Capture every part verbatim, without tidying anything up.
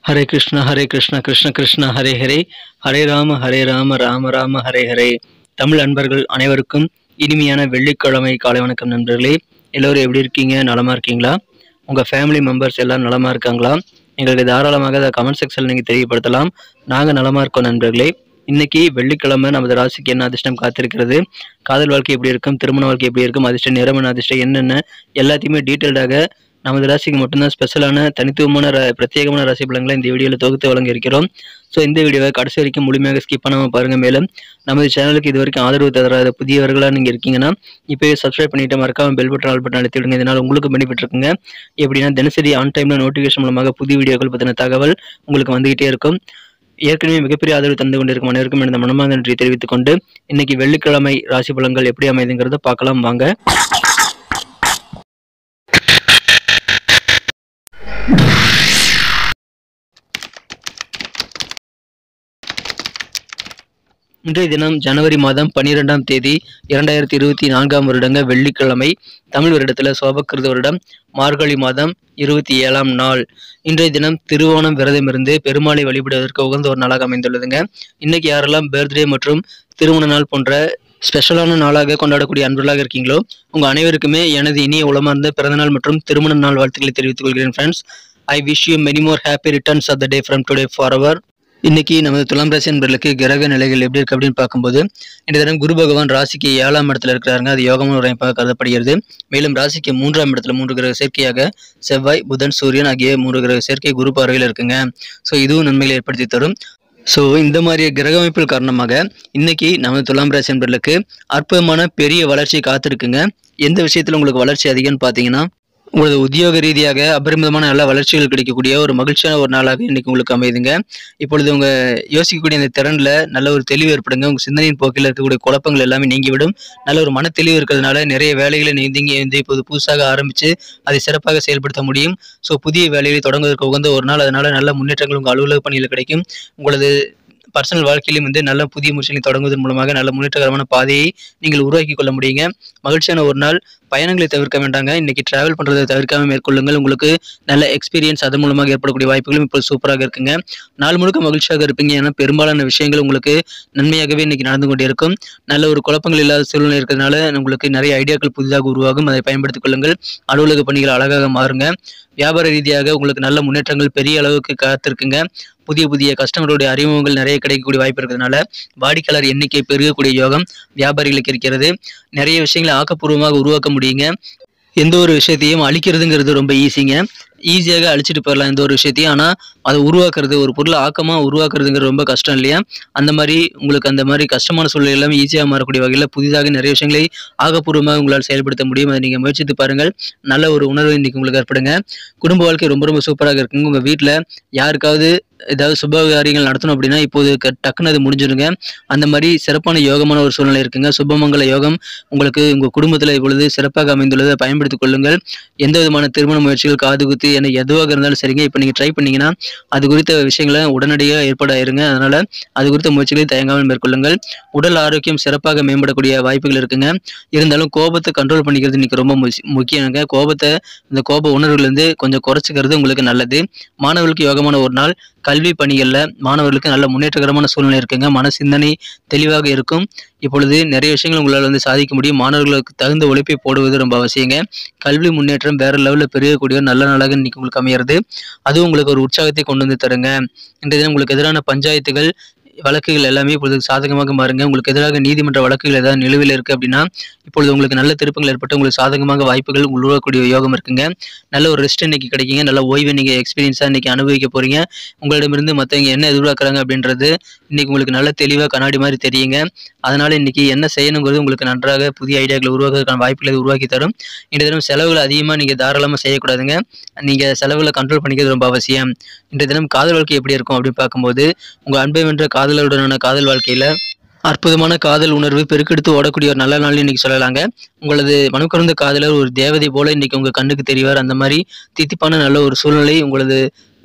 ஹரே கிருஷ்ணா ஹரே கிருஷ்ணா கிருஷ்ண கிருஷ்ணா ஹரே ஹரே ஹரே ராம ஹரே ராம ராம ராம ஹரே ஹரே. தமிழ் அன்பர்கள் அனைவருக்கும் இனிமையான வெள்ளிக்கிழமை காலை வணக்கம் நண்பர்களே. எல்லோரும் எப்படி இருக்கீங்க? நலமா இருக்கீங்களா? உங்கள் ஃபேமிலி மெம்பர்ஸ் எல்லாம் நலமா இருக்காங்களா? எங்களுக்கு தாராளமாக அதை கமெண்ட் செக்ஷனில் நீங்கள் தெரியப்படுத்தலாம். நாங்கள் நலமா இருக்கோம் நண்பர்களே. இன்னைக்கு வெள்ளிக்கிழமை நமது ராசிக்கு என்ன அதிர்ஷ்டம் காத்திருக்கிறது, காதல் வாழ்க்கை எப்படி இருக்கும், திருமண வாழ்க்கை எப்படி இருக்கும், அதிர்ஷ்ட நிறமன அதிர்ஷ்டம் என்னென்ன எல்லாத்தையுமே டீட்டெயில்டாக நமது ராசிக்கு மட்டும்தான் ஸ்பெஷலான தனித்துவமான பிரத்யேகமான ராசி பலன்களை இந்த வீடியோவில் தொகுத்து வழங்க இருக்கிறோம். ஸோ இந்த வீடியோவை கடைசி வரைக்கும் முழுமையாக ஸ்கிப் பண்ணாமல் பாருங்கள். மேலும் நமது சேனலுக்கு இது வரைக்கும் ஆதரவு தராத புதியவர்களாக நீங்கள் இருக்கீங்கன்னா இப்போயே சப்ஸ்கிரைப் பண்ணிட்டு மறக்காம பெல் பட்டன் ஆல் பட்டன் அழுத்தி விடுங்க. இதனால் உங்களுக்கு பெனிஃபிட் இருக்குங்க. எப்படின்னா தினசரி ஆன் டைமில் நோட்டிஃபிகேஷன் மூலமாக புதிய வீடியோக்கள் பற்றின தகவல் உங்களுக்கு வந்துகிட்டே இருக்கும். ஏற்கனவே மிகப்பெரிய ஆதரவு தந்து கொண்டிருக்கும் அனைவருக்கும் எனது மனமார்ந்த நன்றி தெரிவித்துக் கொண்டு இன்னைக்கு வெள்ளிக்கிழமை ராசி பலன்கள் எப்படி அமைதுங்கிறத பார்க்கலாம் வாங்க. இன்றைய தினம் ஜனவரி மாதம் பன்னிரெண்டாம் தேதி இரண்டாயிரத்தி இருபத்தி நான்காம் வருடங்க வெள்ளிக்கிழமை. தமிழ் வருடத்தில் சோபக்கிருத வருடம் மார்கழி மாதம் இருபத்தி ஏழாம் நாள். இன்றைய தினம் திருவோணம் விரதம் இருந்து பெருமாளை வழிபடுவதற்கு உகந்த ஒரு நாளாக அமைந்துள்ளதுங்க. இன்னைக்கு யாரெல்லாம் பர்த்டே மற்றும் திருமண நாள் போன்ற ஸ்பெஷலான நாளாக கொண்டாடக்கூடிய அன்பர்களாக இருக்கீங்களோ உங்கள் அனைவருக்குமே எனது இனிய உளமார்ந்த பிறந்தநாள் மற்றும் திருமண நாள் வாழ்த்துக்களை தெரிவித்துக் கொள்கிறேன் friends. I wish you many more happy returns of the day from today for our. இன்னைக்கு நமது துலாம் ராசி என்பர்களுக்கு கிரக நிலைகள் எப்படி இருக்கு அப்படின்னு பார்க்கும்போது இந்த தினம் குரு பகவான் ராசிக்கு ஏழாம் இடத்துல இருக்கிறாருங்க. அது யோகமான ஒரு அமைப்பாக கருதப்படுகிறது. மேலும் ராசிக்கு மூன்றாம் இடத்துல மூன்று கிரக சேர்க்கையாக செவ்வாய், புதன், சூரியன் ஆகிய மூன்று கிரக சேர்க்கை குரு பார்வையில் இருக்குங்க. ஸோ இதுவும் நன்மைகளை ஏற்படுத்தி தரும். ஸோ இந்த மாதிரி கிரக அமைப்புகள் காரணமாக இன்னைக்கு நமது துலாம் ராசி என்பர்களுக்கு அற்புதமான பெரிய வளர்ச்சி காத்திருக்குங்க. எந்த விஷயத்துல உங்களுக்கு வளர்ச்சி அதிகம்னு பார்த்தீங்கன்னா உங்களது உத்தியோக ரீதியாக அபரிமிதமான நல்ல வளர்ச்சிகள் கிடைக்கக்கூடிய ஒரு மகிழ்ச்சியான ஒரு நாளாக இன்னைக்கு உங்களுக்கு அமைதுங்க. இப்பொழுது உங்க யோசிக்கக்கூடிய அந்த திறன்ல நல்ல ஒரு தெளிவு ஏற்படுங்க. உங்க சிந்தனையின் போக்கில் இருக்கக்கூடிய குழப்பங்கள் எல்லாமே நீங்கிவிடும். நல்ல ஒரு மன தெளிவு இருக்கிறதுனால நிறைய வேலைகளை நீங்க வந்து இப்போது புதுசாக ஆரம்பிச்சு அதை சிறப்பாக செயல்படுத்த முடியும். ஸோ புதிய வேலைகளை தொடங்குவதற்கு உகந்த ஒரு நாள். அதனால நல்ல முன்னேற்றங்கள் உங்கள் அலுவலக பணியில் கிடைக்கும். உங்களது பர்சனல் வாழ்க்கையிலும் வந்து நல்ல புதிய முயற்சிகளை தொடங்குவதன் மூலமாக நல்ல முன்னேற்றகரமான பாதையை நீங்கள் உருவாக்கி கொள்ள முடியுங்க. மகிழ்ச்சியான ஒரு நாள். பயணங்களை தவிர்க்க வேண்டாங்க. இன்னைக்கு டிராவல் பண்ணுறதை தவிர்க்காம மேற்கொள்ளுங்கள். உங்களுக்கு நல்ல எக்ஸ்பீரியன்ஸ் அதன் மூலமாக ஏற்படக்கூடிய வாய்ப்புகளும் இப்போ சூப்பராக இருக்குங்க. நாள் முழுக்க மகிழ்ச்சியாக இருப்பீங்க. ஏன்னா பெரும்பாலான விஷயங்கள் உங்களுக்கு நன்மையாகவே இன்னைக்கு நடந்து கொண்டே இருக்கும். நல்ல ஒரு குழப்பங்கள் இல்லாத சூழ்நிலை இருக்கிறதுனால உங்களுக்கு நிறைய ஐடியாக்கள் புதிதாக உருவாகும். அதை பயன்படுத்திக் கொள்ளுங்கள். அலுவலக பணிகள் அழகாக மாறுங்க. வியாபார ரீதியாக உங்களுக்கு நல்ல முன்னேற்றங்கள் பெரிய அளவுக்கு காத்திருக்குங்க. புதிய புதிய கஸ்டமருடைய அறிமுகங்கள் நிறைய கிடைக்கக்கூடிய வாய்ப்பு இருக்கிறதுனால வாடிக்கையாளர் எண்ணிக்கை பெருகக்கூடிய யோகம் வியாபாரிகளுக்கு இருக்கிறது. நிறைய விஷயங்களை ஆக்கப்பூர்வமாக உருவாக்க முடியுங்க. எந்த ஒரு விஷயத்தையும் அழிக்கிறதுங்கிறது ரொம்ப ஈஸிங்க. ஈஸியாக அழிச்சிட்டு போயிடலாம் எந்த ஒரு விஷயத்தையும். ஆனால் அதை உருவாக்குறது, ஒரு பொருளை ஆக்கமாக உருவாக்குறதுங்கிறது ரொம்ப கஷ்டம் இல்லையா? அந்த மாதிரி உங்களுக்கு அந்த மாதிரி கஷ்டமான சூழ்நிலை எல்லாமே ஈஸியாக மாறக்கூடிய வகையில் புதிதாக நிறைய விஷயங்களை ஆக்கப்பூர்வமாக உங்களால் செயல்படுத்த முடியும். அதை நீங்கள் முயற்சித்து பாருங்கள். நல்ல ஒரு உணர்வு இன்னைக்கு உங்களுக்கு ஏற்படுங்க. குடும்ப வாழ்க்கை ரொம்ப ரொம்ப சூப்பராக இருக்குங்க. உங்கள் வீட்டில் யாருக்காவது ஏதாவது சுப காரியங்கள் நடத்தணும் அப்படின்னா இப்போது டக்குன்னு அது முடிஞ்சிருங்க. அந்த மாதிரி சிறப்பான யோகமான ஒரு சூழ்நிலை இருக்குங்க. சுபமங்கல யோகம் உங்களுக்கு உங்கள் குடும்பத்தில் இப்பொழுது சிறப்பாக அமைந்துள்ளதை பயன்படுத்திக் கொள்ளுங்கள். எந்த விதமான திருமண முயற்சிகள், காது குத்தி என்ன எதுவாக இருந்தாலும் சரிங்க. இப்போ நீங்கள் ட்ரை பண்ணீங்கன்னா அது குறித்த விஷயங்களை உடனடியாக ஏற்படாயிருங்க. அதனால அது குறித்த முயற்சிகளை தயங்காமல் மேற்கொள்ளுங்கள். உடல் ஆரோக்கியம் சிறப்பாக மேம்படக்கூடிய வாய்ப்புகள் இருக்குங்க. இருந்தாலும் கோபத்தை கண்ட்ரோல் பண்ணிக்கிறது இன்னைக்கு ரொம்ப முக்கியங்க. கோபத்தை இந்த கோப உணர்வுகள் இருந்து கொஞ்சம் குறைச்சிக்கிறது உங்களுக்கு நல்லது. மாணவர்களுக்கு யோகமான ஒரு நாள். கல்வி பணிகளில் மாணவர்களுக்கு நல்ல முன்னேற்றகரமான சூழ்நிலை இருக்குங்க. மன சிந்தனை தெளிவாக இருக்கும். இப்பொழுது நிறைய விஷயங்கள் உங்களால் வந்து சாதிக்க முடியும். மாணவர்களுக்கு தகுந்த உழைப்பை போடுவது ரொம்ப அவசியங்க. கல்வி முன்னேற்றம் வேற லெவலில் பெருகக்கூடிய நல்ல நாளாக இன்னைக்கு உங்களுக்கு அமைகிறது. அதுவும் உங்களுக்கு ஒரு உற்சாகத்தை கொண்டு வந்து தருங்க. இன்றைய தினம் உங்களுக்கு எதிரான பஞ்சாயத்துகள் வழக்குகள் எல்லாமே இப்பொழுது சாதகமாக மாறுங்க. உங்களுக்கு எதிராக நீதிமன்ற வழக்குகள் ஏதாவது நிலுவையில் இருக்கு அப்படின்னா இப்பொழுது உங்களுக்கு நல்ல திருப்பங்கள் ஏற்பட்டு உங்களுக்கு சாதகமாக வாய்ப்புகள் உருவாக்கக்கூடிய யோகம் இருக்குங்க. நல்ல ஒரு ரெஸ்ட் இன்னைக்கு கிடைக்குங்க. நல்ல ஓய்வு நீங்கள் எக்ஸ்பீரியன்ஸாக இன்னைக்கு அனுபவிக்க போறீங்க. உங்களிடமிருந்து மற்றவங்க என்ன எதிர்பார்க்குறாங்க அப்படின்றது இன்னைக்கு உங்களுக்கு நல்ல தெளிவாக கண்ணாடி மாதிரி தெரியுங்க. அதனால இன்னைக்கு என்ன செய்யணுங்கிறது உங்களுக்கு நன்றாக புதிய ஐடியாக்களை உருவாக்குறதுக்கான வாய்ப்புகளை உருவாக்கி தரும். இன்றைய தினம் செலவுகள் அதிகமாக நீங்கள் தாராளமாக செய்யக்கூடாதுங்க. நீங்கள் செலவுகளை கண்ட்ரோல் பண்ணிக்கிறது ரொம்ப அவசியம். இன்றைய தினம் காதல் வாழ்க்கை எப்படி இருக்கும் அப்படின்னு பார்க்கும்போது உங்கள் அன்பை வென்ற காதலருடனான காதல் வாழ்க்கையில் அற்புதமான காதல் உணர்வு பெருக்கெடுத்து ஓடக்கூடிய ஒரு நல்ல நாள் இன்னைக்கு சொல்லலாங்க. உங்களது மனக்கறந்த காதலர் ஒரு தேவதை போல இன்னைக்கு உங்கள் கண்ணுக்கு தெரிவார். அந்த மாதிரி தித்திப்பான நல்ல ஒரு சூழ்நிலை உங்களது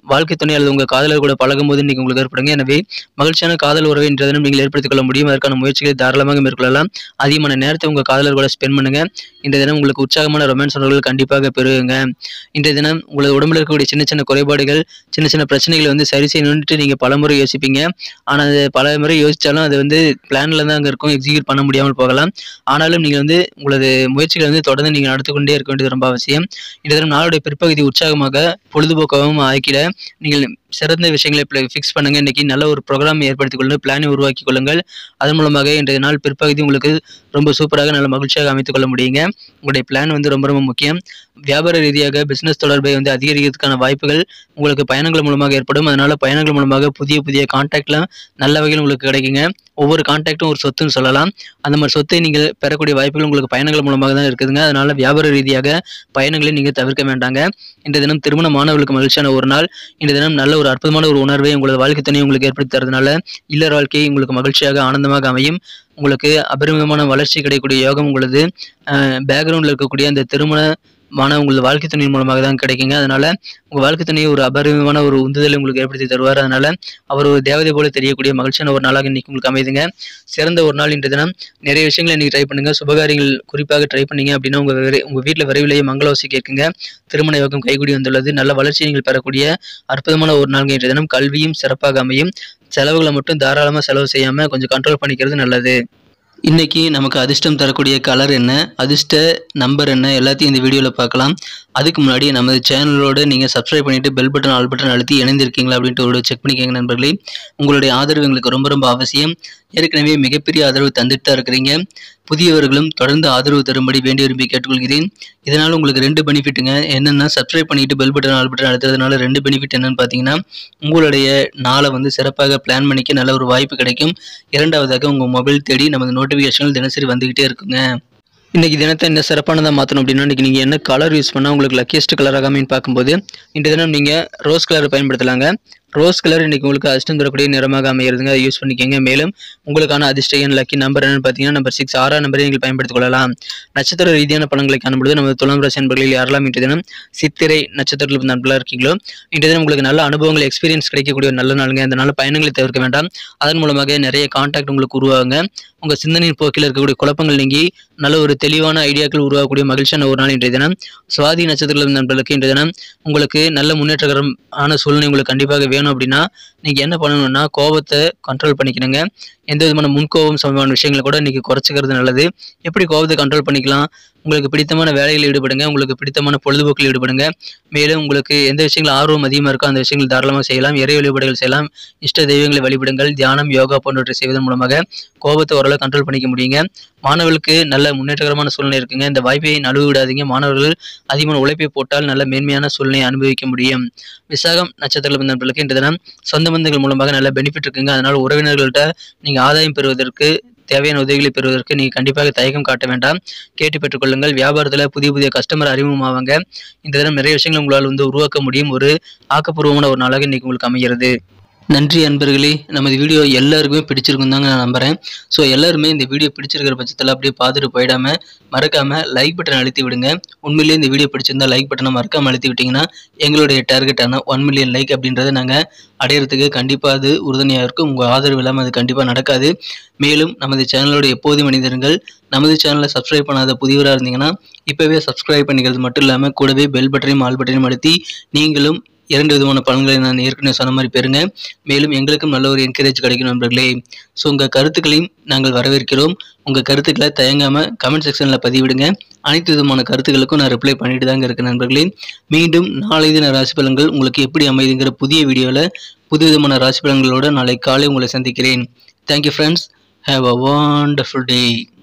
வாழ்க்கை துணை அல்லது உங்கள் காதலர் கூட பழகும்போது இன்னைக்கு உங்களுக்கு ஏற்படுங்க. எனவே மகிழ்ச்சியான காதல் உறவை இன்றைய தினம் நீங்கள் ஏற்படுத்திக் கொள்ள முடியும். அதற்கான முயற்சிகளை தாராளமாக மேற்கொள்ளலாம். அதிகமான நேரத்தை உங்கள் காதலர் கூட ஸ்பெண்ட் பண்ணுங்க. இன்றைய தினம் உங்களுக்கு உற்சாகமான ரொமான்ஸ் உணர்வுகள் கண்டிப்பாக பெறுங்க. இன்றைய தினம் உங்களது உடம்புல இருக்கக்கூடிய சின்ன சின்ன குறைபாடுகள், சின்ன சின்ன பிரச்சனைகளை வந்து சரி செய்யணும்னு நீங்க பல முறை யோசிப்பீங்க. ஆனா அது பல முறை யோசிச்சாலும் அது வந்து பிளான்ல தான் அங்க இருக்கும், எக்ஸிக்யூட் பண்ண முடியாமல் போகலாம். ஆனாலும் நீங்க வந்து உங்களது முயற்சிகளை வந்து தொடர்ந்து நீங்க நடத்தி கொண்டே இருக்க வேண்டியது ரொம்ப அவசியம். இன்றைய தினம் நாளுடைய பிற்பகுதி உற்சாகமாக பொழுதுபோக்காகவும் ஆக்கிட நீங்கள் சிறந்த விஷயங்களை ஃபிக்ஸ் பண்ணுங்க. இன்னைக்கு நல்ல ஒரு ப்ரோக்ராம் ஏற்படுத்திக் கொள்ளுங்கள், பிளானை உருவாக்கி கொள்ளுங்கள். அதன் மூலமாக இன்றைய நாள் பிற்பகுதி உங்களுக்கு ரொம்ப சூப்பராக நல்ல மகிழ்ச்சியாக அமைத்துக் கொள்ள முடியுங்க. உங்களுடைய பிளான் வந்து ரொம்ப ரொம்ப முக்கியம். வியாபார ரீதியாக பிசினஸ் தொடர்பை வந்து அதிகரிக்கிறதுக்கான வாய்ப்புகள் உங்களுக்கு பயணங்கள் மூலமாக ஏற்படும். அதனால பயணங்கள் மூலமாக புதிய புதிய கான்டாக்ட்லாம் நல்ல வகையில் உங்களுக்கு கிடைக்குங்க. ஒவ்வொரு கான்டாக்டும் ஒரு சொத்துன்னு சொல்லலாம். அந்த மாதிரி சொத்தை நீங்கள் பெறக்கூடிய வாய்ப்புகள் உங்களுக்கு பயணங்கள் மூலமாக தான் இருக்குதுங்க. அதனால வியாபார ரீதியாக பயணங்களை நீங்கள் தவிர்க்க வேண்டாங்க. இன்றைய தினம் திருமண மாணவர்களுக்கு மகிழ்ச்சியான ஒரு நாள். இன்றைய தினம் நல்ல ஒரு அற்புதமான ஒரு உணர்வை உங்களது வாழ்க்கை துணை உங்களுக்கு ஏற்படுத்தி தரதுனால இல்லற வாழ்க்கை உங்களுக்கு மகிழ்ச்சியாக ஆனந்தமாக அமையும். உங்களுக்கு அபரிமிதமான வளர்ச்சி கிடைக்கக்கூடிய யோகம் உங்களது பேக்ரவுண்டில் இருக்கக்கூடிய அந்த திருமண மான உங்களது வாழ்க்கை துணையின் மூலமாக தான் கிடைக்குங்க. அதனால உங்க வாழ்க்கை துணையை ஒரு அபரிமிதமான ஒரு உந்துதலை உங்களுக்கு ஏற்படுத்தி தருவார். அதனால அவர் ஒரு தேவதை போல தெரியக்கூடிய மகிழ்ச்சியான ஒரு நாளாக இன்னைக்கு உங்களுக்கு அமைதுங்க. சிறந்த ஒரு நாள் இன்றைய தினம். நிறைய விஷயங்களை இன்னைக்கு ட்ரை பண்ணுங்க. சுபகாரியங்கள் குறிப்பாக ட்ரை பண்ணீங்க அப்படின்னா உங்க உங்க வீட்டில் விரைவிலேயே மங்களோசி கேட்குங்க. திருமண யோகம் கைகூடி வந்துள்ளது. நல்ல வளர்ச்சி நீங்கள் பெறக்கூடிய அற்புதமான ஒரு நாள் இன்றைய தினம். கல்வியும் சிறப்பாக அமையும். செலவுகளை மட்டும் தாராளமாக செலவு செய்யாம கொஞ்சம் கண்ட்ரோல் பண்ணிக்கிறது நல்லது. இன்னைக்கு நமக்கு அதிர்ஷ்டம் தரக்கூடிய கலர் என்ன, அதிர்ஷ்ட நம்பர் என்ன, எல்லாத்தையும் இந்த வீடியோவில் பார்க்கலாம். அதுக்கு முன்னாடி நமது சேனலோடு நீங்கள் சப்ஸ்கிரைப் பண்ணிவிட்டு பெல் பட்டன் ஆல் பட்டன் அழுத்தி இணைந்திருக்கீங்களா அப்படின்ட்டு ஒரு செக் பண்ணிக்கோங்க நண்பர்களே. உங்களுடைய ஆதரவு எங்களுக்கு ரொம்ப ரொம்ப அவசியம். ஏற்கனவே மிகப்பெரிய ஆதரவு தந்துட்டு தான் இருக்கிறீங்க. புதியவர்களும் தொடர்ந்து ஆதரவு தரும்படி வேண்டி விரும்பி கேட்டுக்கொள்கிறேன். இதனால் உங்களுக்கு ரெண்டு பெனிஃபிட்டுங்க. என்னென்னா சப்ஸ்கிரைப் பண்ணிட்டு பெல் பட்டன் ஆல் பட்டன் அழுத்துறதுனால ரெண்டு பெனிஃபிட் என்னன்னு பார்த்தீங்கன்னா, உங்களுடைய நாளை வந்து சிறப்பாக பிளான் பண்ணிக்க நல்ல ஒரு வாய்ப்பு கிடைக்கும். இரண்டாவதாக உங்கள் மொபைல் தேடி நமது நோட்டிஃபிகேஷன்கள் தினசரி வந்துக்கிட்டே இருக்குங்க. இன்றைக்கி தினத்தை என்ன சிறப்பானதாக மாற்றணும் அப்படின்னா, இன்றைக்கி நீங்கள் என்ன கலர் யூஸ் பண்ணால் உங்களுக்கு லக்கியஸ்ட் கலராக அமைன்னு பார்க்கும்போது இன்றைய தினம் நீங்கள் ரோஸ் கலரை பயன்படுத்தலாங்க. ரோஸ் கலர் இன்றைக்கி உங்களுக்கு அதிர்ஷ்டம் தரக்கூடிய நிறமாக அமைகிறதுங்க. அதை யூஸ் பண்ணிக்கோங்க. மேலும் உங்களுக்கான அதிர்ஷ்ட எண் லக்கி நம்பர் என்னன்னு பார்த்தீங்கன்னா நம்பர் சிக்ஸ் ஆறாம் நம்பரை நீங்கள் பயன்படுத்திக் கொள்ளலாம். நட்சத்திர ரீதியான பலன்களை காணும்பொழுது நமது துலாம் ராசி நண்பர்களில் யாரெல்லாம் இன்றைய தினம் சித்திரை நட்சத்திரத்தில் நண்பர்களாக இருக்கீங்களோ இன்றைய தினம் உங்களுக்கு நல்ல அனுபவங்கள் எக்ஸ்பீரியன்ஸ் கிடைக்கக்கூடிய நல்ல நாளுங்க. இந்த நாள் பயணங்களை தவிர்க்க வேண்டாம். அதன் மூலமாக நிறைய கான்டாக்ட் உங்களுக்கு உருவாகுங்க. உங்கள் சிந்தனையின் போக்கில் இருக்கக்கூடிய குழப்பங்கள் நீங்கி நல்ல ஒரு தெளிவான ஐடியாக்கள் உருவாகக்கூடிய மகிழ்ச்சியான ஒரு நாள் இன்றைய தினம். சுவாதி நட்சத்திரத்தில் நண்பர்களுக்கு இன்றைய தினம் உங்களுக்கு நல்ல முன்னேற்றகரமான சூழ்நிலை உங்களுக்கு கண்டிப்பாக வேணும் அப்படின்னா நீங்கள் என்ன பண்ணணும்னா கோபத்தை கண்ட்ரோல் பண்ணிக்கணுங்க. எந்த விதமான முன்கோபம் சம்பந்தமான விஷயங்களை கூட இன்றைக்கி குறைச்சிக்கிறது நல்லது. எப்படி கோபத்தை கண்ட்ரோல் பண்ணிக்கலாம்? உங்களுக்கு பிடித்தமான வேலைகளில் ஈடுபடுங்க. உங்களுக்கு பிடித்தமான பொழுதுபோக்கில் ஈடுபடுங்க. மேலும் உங்களுக்கு எந்த விஷயங்கள் ஆர்வம் அதிகமாக இருக்கோ அந்த விஷயங்கள் தாராளமாக செய்யலாம். இறை வழிபாடுகள் செய்யலாம். இஷ்ட தெய்வங்களை வழிபடுங்கள். தியானம், யோகா போன்றவற்றை செய்வதன் மூலமாக கோபத்தை ஓரளவு கண்ட்ரோல் பண்ணிக்க முடியுங்க. மாணவர்களுக்கு நல்ல முன்னேற்றகரமான சூழ்நிலை இருக்குங்க. இந்த வாய்ப்பை நழுவ விடாதீங்க. மாணவர்கள் அதிகமான உழைப்பை போட்டால் நல்ல மேன்மையான சூழ்நிலையை அனுபவிக்க முடியும். விசாகம் நட்சத்திர நண்பர்களுக்கு இன்றைய தினம் சொந்த பந்தங்கள் மூலமாக நல்ல பெனிஃபிட் இருக்குங்க. அதனால் உறவினர்கள்ட்ட நீங்கள் ஆதாயம் பெறுவதற்கு தேவையான உதவிகளை பெறுவதற்கு நீங்கள் கண்டிப்பாக தயக்கம் காட்ட வேண்டாம். கேட்டு பெற்றுக்கொள்ளுங்கள். வியாபாரத்தில் புதிய புதிய கஸ்டமர் அறிமுகமாவாங்க. இந்த தினம் நிறைய விஷயங்கள் உங்களால் வந்து உருவாக்க முடியும். ஒரு ஆக்கப்பூர்வமான ஒரு நாளாக இன்னைக்கு உங்களுக்கு அமைகிறது. நன்றி அன்பர்களே. நமது வீடியோ எல்லாருக்குமே பிடிச்சிருக்கும் தாங்க நான் நம்புகிறேன். ஸோ எல்லாருமே இந்த வீடியோ பிடிச்சிருக்கிற பட்சத்தில் அப்படியே பார்த்துட்டு போயிடாமல் மறக்காமல் லைக் பட்டன் அழுத்தி விடுங்க. உண்மையிலேயே இந்த வீடியோ பிடிச்சிருந்தா லைக் பட்டனை மறக்காமல் அழுத்தி விட்டிங்கன்னா எங்களுடைய டார்கெட்டான ஒன் மில்லியன் லைக் அப்படின்றத நாங்கள் அடையிறதுக்கு கண்டிப்பாக அது உறுதுணையாக இருக்கும். உங்கள் ஆதரவு இல்லாமல் அது கண்டிப்பாக நடக்காது. மேலும் நமது சேனலோட எப்போது மனிதர்கள் நமது சேனலை சப்ஸ்கிரைப் பண்ணாத புதியவராக இருந்தீங்கன்னா இப்போவே சப்ஸ்கிரைப் பண்ணிக்கிறது மட்டும் இல்லாமல் கூடவே பெல் பட்டனையும் ஆல் பட்டனையும் அழுத்தி நீங்களும் இரண்டு விதமான பலன்களை நான் ஏற்கனவே சொன்ன மாதிரி பெறுங்க. மேலும் எங்களுக்கும் நல்ல ஒரு என்கரேஜ் கிடைக்கும் நண்பர்களே. ஸோ உங்கள் கருத்துக்களையும் நாங்கள் வரவேற்கிறோம். உங்கள் கருத்துக்களை தயங்காமல் கமெண்ட் செக்ஷனில் பதிவிடுங்க. அனைத்து விதமான கருத்துக்களுக்கும் நான் ரிப்ளை பண்ணிட்டு தாங்க இருக்கேன் நண்பர்களே. மீண்டும் நாளை தின ராசி பலன்கள் உங்களுக்கு எப்படி அமைதுங்கிற புதிய வீடியோவில் புது விதமான ராசி பலன்களோடு நாளை காலை உங்களை சந்திக்கிறேன். Thank you friends. Have a wonderful day.